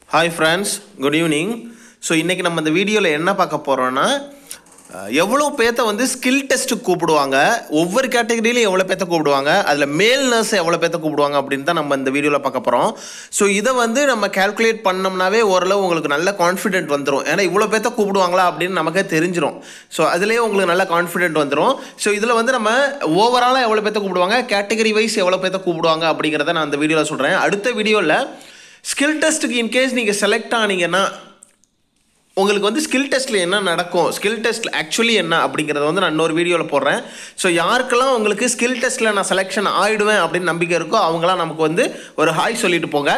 Hi friends, good evening. So இன்னைக்கு நம்ம இந்த வீடியோல என்ன பார்க்க போறோம்னா எவ்வளவு பேத்த வந்து ஸ்கில் டெஸ்ட் கூப்பிடுவாங்க, ஒவ்வொரு கேட்டகரியில எவ்வளவு பேத்த கூப்பிடுவாங்க, அதுல மேல் நர்ஸ் எவ்வளவு பேத்த கூப்பிடுவாங்க அப்படினு தான் நம்ம இந்த வீடியோல பார்க்க போறோம். சோ இத வந்து நம்ம கால்குலேட் பண்ணோம்னாவே ஓரளவு உங்களுக்கு நல்ல கான்ஃபிடென்ட் வந்துரும். ஏன்னா இவ்வளவு பேத்த கூப்பிடுவாங்களா அப்படினு நமக்கே தெரிஞ்சிரும். சோ அதிலேயே உங்களுக்கு நல்ல கான்ஃபிடென்ட் வந்துரும். சோ இதுல வந்து நம்ம ஓவராலா எவ்வளவு பேத்த கூப்பிடுவாங்க, கேட்டகரி வைஸ் எவ்வளவு பேத்த கூப்பிடுவாங்க அப்படிங்கறத நான் இந்த வீடியோல சொல்றேன். அடுத்த வீடியோல ஸ்கில் டெஸ்ட்டுக்கு இன்கேஸ் நீங்கள் செலக்ட் ஆனீங்கன்னா உங்களுக்கு வந்து ஸ்கில் டெஸ்ட்டில் என்ன நடக்கும், ஸ்கில் டெஸ்ட்டில் ஆக்சுவலி என்ன அப்படிங்கிறத வந்து நான் இன்னொரு வீடியோவில் போடுறேன். ஸோ யாருக்கெல்லாம் உங்களுக்கு ஸ்கில் டெஸ்ட்டில் நான் செலெக்ஷன் ஆகிடுவேன் அப்படின்னு நம்பிக்கை இருக்கோ அவங்களாம் நமக்கு வந்து ஒரு ஹாய் சொல்லிட்டு போங்க.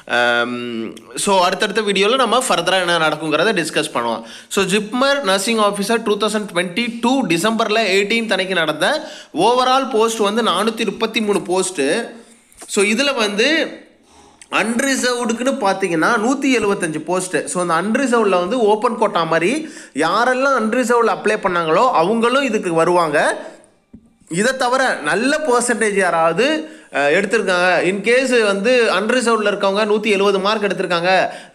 ஸோ அடுத்தடுத்த வீடியோவில் நம்ம ஃபர்தராக என்ன நடக்குங்கிறத டிஸ்கஸ் பண்ணுவோம். ஸோ ஜிப்மர் நர்சிங் ஆஃபீஸர் 2022 டிசம்பரில் 18 அன்னைக்கு நடந்த ஓவரால் போஸ்ட் வந்து 433 போஸ்ட்டு. ஸோ இதில் வந்து அன்ரிசர்வ்டுக்குன்னு பார்த்தீங்கன்னா 175 போஸ்ட்டு. ஸோ அந்த அன்ரிசர்வ்டில் வந்து ஓப்பன் கோட்டா மாதிரி யாரெல்லாம் அன்ரிசர்வ்டில் அப்ளை பண்ணாங்களோ அவங்களும் இதுக்கு வருவாங்க. இதை தவிர நல்ல பர்சன்டேஜ் யாராவது எடுத்திருக்காங்க, இன்கேஸ் வந்து அன்ரிசர்வ்டில் இருக்கவங்க 170 மார்க் எடுத்திருக்காங்க,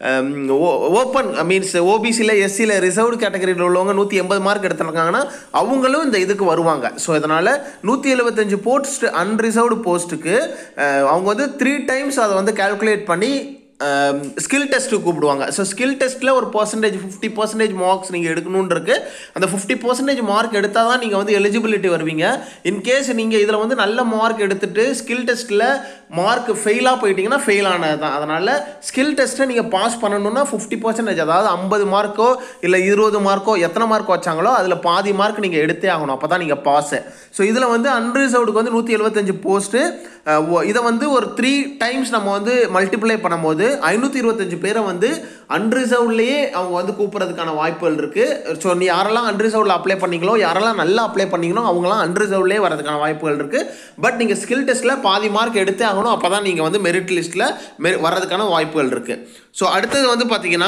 ஓப்பன் மீன்ஸ் ஓபிசியில் எஸ்சியில் ரிசர்வ்டு கேட்டகரியில் உள்ளவங்க 180 மார்க் எடுத்திருக்காங்கன்னா அவங்களும் இந்த இதுக்கு வருவாங்க. ஸோ இதனால் 175 போஸ்ட் அன்ரிசர்வ்டு போஸ்ட்டுக்கு அவங்க வந்து 3 டைம்ஸ் அதை வந்து கால்குலேட் பண்ணி ஸ்கில் டெஸ்ட்டு கூப்பிடுவாங்க. ஸோ ஸ்கில் டெஸ்ட்டில் ஒரு பர்சன்டேஜ் 50% மார்க்ஸ் நீங்கள் எடுக்கணுன்னு இருக்குது. அந்த 50% மார்க் எடுத்தால் தான் நீங்கள் வந்து எலிஜிபிலிட்டி வருவீங்க. இன்கேஸ் நீங்கள் இதில் வந்து நல்ல மார்க் எடுத்துகிட்டு ஸ்கில் டெஸ்ட்டில் மார்க் ஃபெயிலாக போயிட்டீங்கன்னா ஃபெயில் ஆனது தான். அதனால் ஸ்கில் டெஸ்ட்டை நீங்கள் பாஸ் பண்ணணுன்னா 50%, அதாவது 50 மார்க்கோ இல்லை 20 மார்க்கோ எத்தனை மார்க் வச்சாங்களோ அதில் பாதி மார்க் நீங்கள் எடுத்தே ஆகணும், அப்போ தான் நீங்கள் பாஸு. ஸோ இதில் வந்து அன்ரிசர்வ்டுக்கு வந்து 175 போஸ்ட்டு. இதை வந்து ஒரு 3 டைம்ஸ் நம்ம வந்து மல்டிப்ளை பண்ணும்போது 525 பேரை வந்து அன்ரிசர்வ்ட்லேயே அவங்க வந்து கூப்பிட்றதுக்கான வாய்ப்புகள் இருக்குது. ஸோ நீ யாரெல்லாம் அன்ரிசர்வ்டில் அப்ளை பண்ணிங்களோ, யாரெல்லாம் நல்லா அப்ளை பண்ணிங்களோ அவங்களாம் அன்ரிசர்வ்ட்லேயே வரதுக்கான வாய்ப்புகள் இருக்குது. பட் நீங்கள் ஸ்கில் டெஸ்ட்டில் பாதி மார்க் எடுத்தே ஆகணும், அப்போ தான் நீங்கள் வந்து மெரிட் லிஸ்ட்டில் வர்றதுக்கான வாய்ப்புகள் இருக்குது. ஸோ அடுத்தது வந்து பார்த்தீங்கன்னா,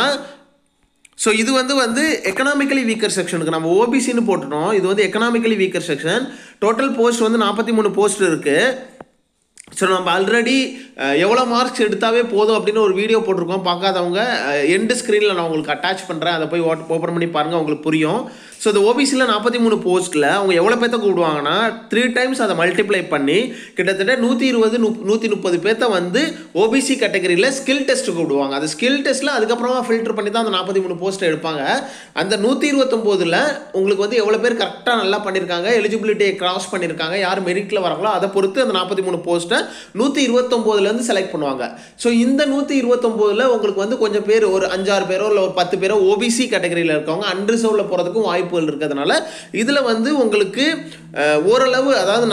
ஸோ இது வந்து எக்கனாமிக்கலி வீக்கர் செக்ஷனுக்கு நம்ம ஓபிசின்னு போட்டுட்டோம். இது வந்து economically weaker section. Total post வந்து 43 போஸ்ட் இருக்குது. ஸோ நம்ம ஆல்ரெடி எவ்வளோ மார்க்ஸ் எடுத்தாவே போதும் அப்படின்னு ஒரு வீடியோ போட்டிருக்கோம். பார்க்காதவங்க எண்டு ஸ்க்ரீனில் நான் உங்களுக்கு அட்டாச் பண்ணுறேன், அதை போய் ஓப்பன் பண்ணி பாருங்கள், உங்களுக்கு புரியும். ஸோ இந்த ஓபிசியில் 43 போஸ்ட்டில் அவங்க எவ்வளோ பேர்த்த கூப்பிடுவாங்கன்னா 3 டைம்ஸ் அதை மல்டிப்ளை பண்ணி கிட்டத்தட்ட 120-130 பேர்த்த வந்து ஓபிசி கேட்டகரியில் ஸ்கில் டெஸ்ட் கூப்பிடுவாங்க. அந்த ஸ்கில் டெஸ்ட்டில் அதுக்கப்புறமா ஃபில்டர் பண்ணி தான் அந்த 43 போஸ்ட்டை எடுப்பாங்க. அந்த 129ல் உங்களுக்கு வந்து எவ்வளோ பேர் கரெக்டாக நல்லா பண்ணியிருக்காங்க, எலிஜிபிலிட்டியை கிராஸ் பண்ணியிருக்காங்க, யார் மெரிட்டில் வராங்களோ அதை பொறுத்து அந்த 43 போஸ்ட்டை 129லேருந்து செலக்ட் பண்ணுவாங்க. ஸோ இந்த 129ல் உங்களுக்கு வந்து கொஞ்சம் பேர் ஒரு 5-6 பேரோ இல்லை ஒரு 10 பேரோ ஓபிசி கேட்டகரியில் இருக்கவங்க அன்ரிசர்வ்டில் போகிறதுக்கும் வாய்ப்புகள் இருக்கிறதுனால இதில் வந்து உங்களுக்கு ஓரளவு, அதாவது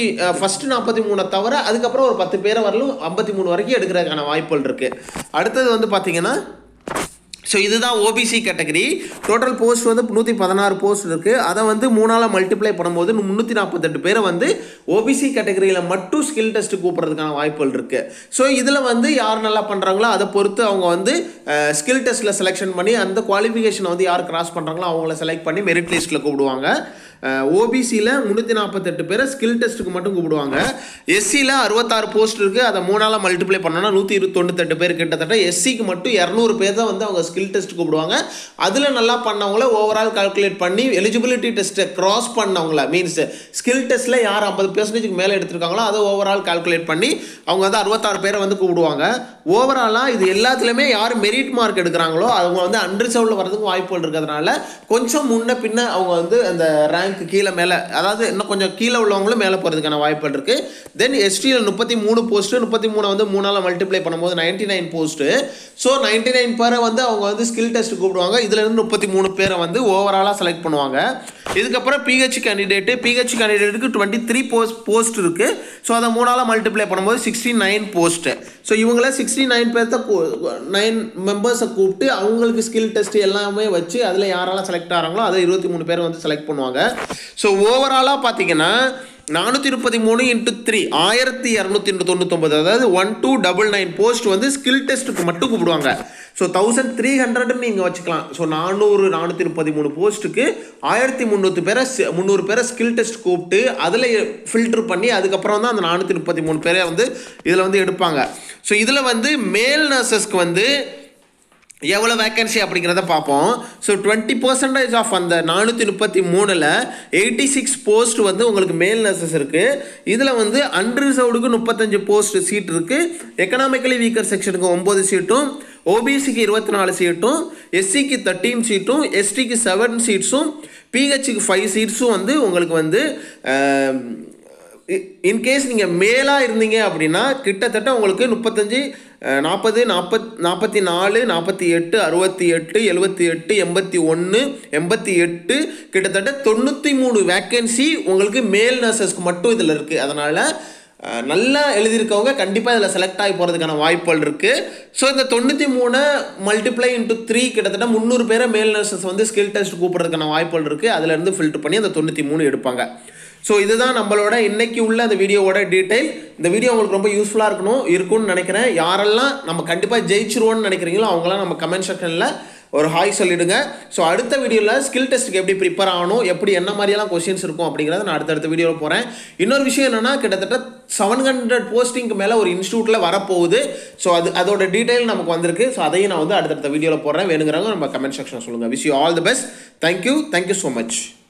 43 தவிர அதுக்கப்புறம் ஒரு 10 பேரை வரலும் 53 வரைக்கும் எடுக்கிறதுக்கான வாய்ப்புகள் இருக்குது. அடுத்தது வந்து பார்த்தீங்கன்னா, ஸோ இதுதான் ஓபிசி கேட்டகரி. டோட்டல் போஸ்ட் வந்து 116 போஸ்ட் இருக்குது. அதை வந்து 3ஆல் மல்டிப்ளை பண்ணும்போது 348 பேரை வந்து ஓபிசி கேட்டகரியில் மட்டும் ஸ்கில் டெஸ்ட் கூப்பிட்றதுக்கான வாய்ப்புகள் இருக்குது. ஸோ இதில் வந்து யார் நல்லா பண்ணுறாங்களோ அதை பொறுத்து அவங்க வந்து ஸ்கில் டெஸ்ட்டில் செலெக்ஷன் பண்ணி அந்த குவாலிஃபிகேஷனை வந்து யார் கிராஸ் பண்ணுறாங்களோ அவங்கள செலக்ட் பண்ணி மெரிட் லிஸ்ட்டில் கூப்பிடுவாங்க. ஓபிசியில் 348 பேரை ஸ்கில் டெஸ்ட்டுக்கு மட்டும் கூப்பிடுவாங்க. எஸ்சியில் 66 போஸ்ட் இருக்குது. அதை 3ஆல் மல்டிப்ளை பண்ணோன்னா 198 பேர் கிட்டத்தட்ட. எஸ்சிக்கு மட்டும் 200 பேர் தான் வந்து அவங்க ஸ்கில் டெஸ்ட் கூப்பிடுவாங்க. அதில் நல்லா பண்ணவங்கள ஓவரால் கால்குலேட் பண்ணி எலிஜிபிலிட்டி டெஸ்ட்டை கிராஸ் பண்ணவங்கள, மீன்ஸ் ஸ்கில் டெஸ்ட்டில் யார் 50% மேலே எடுத்திருக்காங்களோ அதை ஓவரால் கால்குலேட் பண்ணி அவங்க வந்து 66 பேரை வந்து கூப்பிடுவாங்க. ஓவராலாக இது எல்லாத்துலேயுமே யார் மெரிட் மார்க் எடுக்கிறாங்களோ அவங்க வந்து அன்ரிசர்வ்டில் வரதுக்கு வாய்ப்புகள் இருக்கிறதுனால கொஞ்சம் முன்ன பின்ன அவங்க வந்து அந்த ரேங்க் கீழே மேலே, அதாவது இன்னும் கொஞ்சம் கீழே உள்ளவங்களும் மேலே போகிறதுக்கான வாய்ப்புகள் இருக்குது. தென் எஸ்டியில் 33 போஸ்ட்டு, 33 வந்து 3ஆல் மல்டிப்ளை பண்ணும்போது 99 போஸ்ட்டு. ஸோ 99 பேரை வந்து அவங்க வந்து ஸ்கில் டெஸ்ட் கூப்பிடுவாங்க. இதுலேருந்து 33 பேரை வந்து ஓவராலாக செலக்ட் பண்ணுவாங்க. இதுக்கப்புறம் பிஹெச் கேண்டிடேட்டுக்கு 23 போஸ்ட் இருக்குது. ஸோ அதை 3ஆல் மல்டிப்ளை பண்ணும்போது 69 போஸ்ட்டு. ஸோ இவங்கள 69 பேர்த்த 9 மெம்பர்ஸை கூப்பிட்டு அவங்களுக்கு ஸ்கில் டெஸ்ட் எல்லாமே வச்சு அதில் யாரெல்லாம் செலக்ட் ஆகிறாங்களோ அதை 23 பேர் வந்து செலக்ட் பண்ணுவாங்க. ஸோ ஓவராலாக பார்த்தீங்கன்னா 433 × 3 1299, அதாவது 1299 போஸ்ட் வந்து ஸ்கில் டெஸ்ட்டுக்கு மட்டும் கூப்பிடுவாங்க. ஸோ 1300 நீங்கள் வச்சுக்கலாம். ஸோ 433 போஸ்ட்டுக்கு 1300 பேரை ஸ்கில் டெஸ்ட் கூப்பிட்டு அதில் ஃபில்டர் பண்ணி அதுக்கப்புறம் தான் அந்த 433 பேரை வந்து இதில் வந்து எடுப்பாங்க. ஸோ இதில் வந்து மேல் நர்சஸ்க்கு வந்து எவ்வளோ வேக்கன்சி அப்படிங்கிறத பார்ப்போம். ஸோ 20% ஆஃப் அந்த 433ல் 86 போஸ்ட் வந்து உங்களுக்கு மேல் நர்சஸ் இருக்குது. இதில் வந்து அன்ரிசர்வ்டுக்கு 35 போஸ்ட் சீட் இருக்குது. எக்கனாமிக்கலி வீக்கர் செக்ஷனுக்கு 9 சீட்டும், ஓபிசிக்கு 24 சீட்டும், எஸ்சிக்கு 13 சீட்டும், எஸ்டிக்கு 7 சீட்ஸும், பிஹெச்சுக்கு 5 சீட்ஸும் வந்து உங்களுக்கு வந்து இன்கேஸ் நீங்கள் மேலாக இருந்தீங்க அப்படின்னா கிட்டத்தட்ட உங்களுக்கு 35, 40, 44, 48, 68, 78, 81, 88 கிட்டத்தட்ட 93 வேக்கன்சி உங்களுக்கு மேல் நர்சஸ்க்கு மட்டும் இதில் இருக்குது. அதனால் நல்லா எழுதியிருக்கவங்க கண்டிப்பாக இதில் செலக்ட் ஆகி போகிறதுக்கான வாய்ப்புகள் இருக்குது. ஸோ இந்த 93 மல்டிப்ளை இன்ட்டு 3 கிட்டத்தட்ட 300 பேரை மேல் நர்சஸ் வந்து ஸ்கில் டெஸ்ட் கூப்பிட்றதுக்கான வாய்ப்புகள் இருக்குது. அதிலேருந்து ஃபில்டர் பண்ணி அந்த 93 எடுப்பாங்க. ஸோ இதுதான் நம்மளோட இன்னைக்கு உள்ள அந்த வீடியோவோட டீட்டெயில். இந்த வீடியோ உங்களுக்கு ரொம்ப யூஸ்ஃபுல்லாக இருக்கும்னு நினைக்கிறேன். யாரெல்லாம் நம்ம கண்டிப்பாக ஜெயிச்சிருவோன்னு நினைக்கிறீங்களோ அவங்களாம் நம்ம கமெண்ட் செக்ஷனில் ஒரு ஹாய் சொல்லிவிடுங்க. ஸோ அடுத்த வீடியோவில் ஸ்கில் டெஸ்ட்டுக்கு எப்படி ப்ரிப்பேர் ஆகணும், எப்படி என்ன மாதிரியெல்லாம் கொஸ்டின்ஸ் இருக்கும் அப்படிங்கிறத நான் அடுத்தடுத்த வீடியோவில் போகிறேன். இன்னொரு விஷயம் என்னென்னா கிட்டத்தட்ட 700 போஸ்டிங்க்கு மேலே ஒரு இன்ஸ்டியூட்டில் வரப்போகுது. ஸோ அதோட டீட்டெயில் நமக்கு வந்திருக்கு. ஸோ அதையும் நான் வந்து அடுத்தடுத்த வீடியோவில் போடுறேன். வேணுங்கிறவங்க நம்ம கமெண்ட் செக்ஷனில் சொல்லுங்கள். Wish you all the best. Thank you so much.